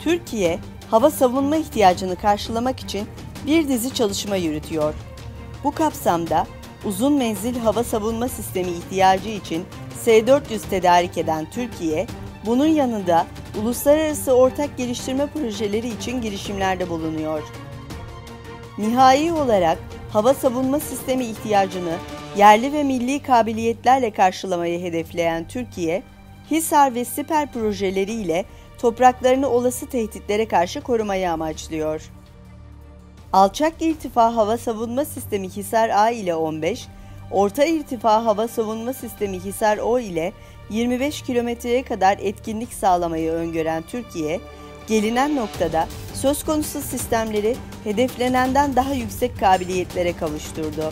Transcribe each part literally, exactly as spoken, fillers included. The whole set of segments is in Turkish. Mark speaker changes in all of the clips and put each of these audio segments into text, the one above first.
Speaker 1: Türkiye, hava savunma ihtiyacını karşılamak için bir dizi çalışma yürütüyor. Bu kapsamda uzun menzil hava savunma sistemi ihtiyacı için S dört yüz tedarik eden Türkiye, bunun yanında uluslararası ortak geliştirme projeleri için girişimlerde bulunuyor. Nihai olarak hava savunma sistemi ihtiyacını yerli ve milli kabiliyetlerle karşılamayı hedefleyen Türkiye, HİSAR ve SİPER projeleriyle topraklarını olası tehditlere karşı korumayı amaçlıyor. Alçak irtifa hava savunma sistemi HİSAR-A ile on beş, orta irtifa hava savunma sistemi HİSAR-O ile yirmi beş kilometreye kadar etkinlik sağlamayı öngören Türkiye, gelinen noktada söz konusu sistemleri hedeflenenden daha yüksek kabiliyetlere kavuşturdu.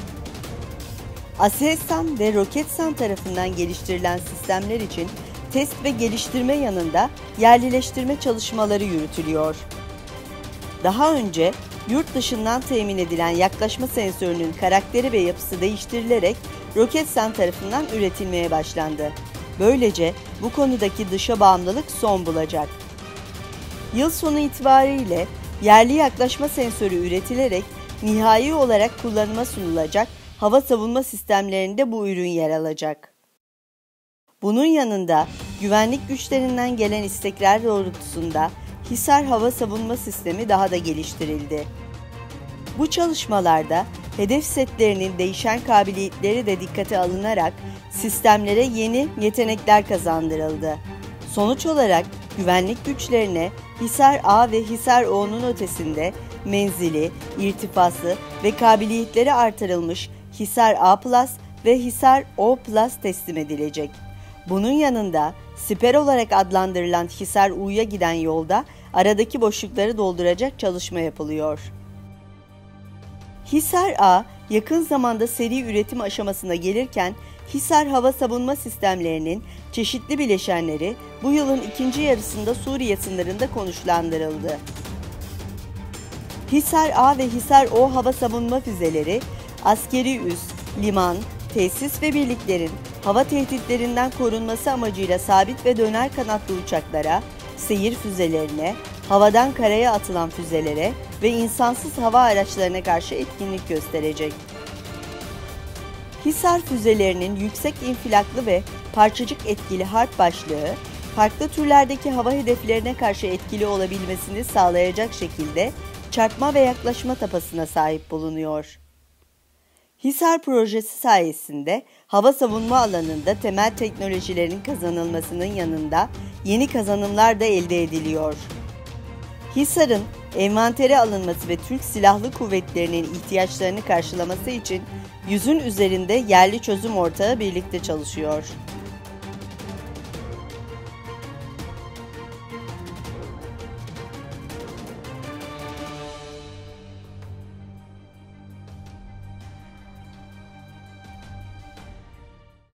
Speaker 1: Aselsan ve Roketsan tarafından geliştirilen sistemler için test ve geliştirme yanında yerlileştirme çalışmaları yürütülüyor. Daha önce yurt dışından temin edilen yaklaşma sensörünün karakteri ve yapısı değiştirilerek Roketsan tarafından üretilmeye başlandı. Böylece bu konudaki dışa bağımlılık son bulacak. Yıl sonu itibariyle yerli yaklaşma sensörü üretilerek nihai olarak kullanıma sunulacak hava savunma sistemlerinde bu ürün yer alacak. Bunun yanında güvenlik güçlerinden gelen istekler doğrultusunda HİSAR hava savunma sistemi daha da geliştirildi. Bu çalışmalarda hedef setlerinin değişen kabiliyetleri de dikkate alınarak sistemlere yeni yetenekler kazandırıldı. Sonuç olarak güvenlik güçlerine HİSAR-A ve HİSAR-O'nun ötesinde menzili, irtifası ve kabiliyetleri artırılmış HİSAR-A Plus ve HİSAR-O Plus teslim edilecek. Bunun yanında SİPER olarak adlandırılan HİSAR-U'ya giden yolda aradaki boşlukları dolduracak çalışma yapılıyor. HİSAR-A yakın zamanda seri üretim aşamasına gelirken HİSAR hava savunma sistemlerinin çeşitli bileşenleri bu yılın ikinci yarısında Suriye sınırında konuşlandırıldı. HİSAR-A ve HİSAR-O hava savunma füzeleri, askeri üs, liman, tesis ve birliklerin hava tehditlerinden korunması amacıyla sabit ve döner kanatlı uçaklara, seyir füzelerine, havadan karaya atılan füzelere ve insansız hava araçlarına karşı etkinlik gösterecek. HİSAR füzelerinin yüksek infilaklı ve parçacık etkili harp başlığı, farklı türlerdeki hava hedeflerine karşı etkili olabilmesini sağlayacak şekilde çarpma ve yaklaşma tapasına sahip bulunuyor. HİSAR projesi sayesinde hava savunma alanında temel teknolojilerin kazanılmasının yanında yeni kazanımlar da elde ediliyor. HİSAR'ın envantere alınması ve Türk Silahlı Kuvvetleri'nin ihtiyaçlarını karşılaması için yüzün üzerinde yerli çözüm ortağı birlikte çalışıyor.